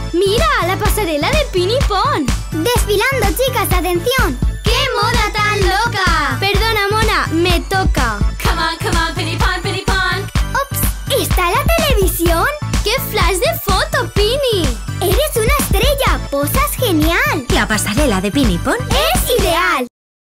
¡Mira, la pasarela de Pin y Pon! Desfilando, chicas, atención. ¡Qué moda tan loca! Perdona, mona, me toca. Come on, Pin y Pon. Ups, ¿está la televisión? ¡Qué flash de foto, Pini! Eres una estrella, posas genial. La pasarela de Pin y Pon es ideal.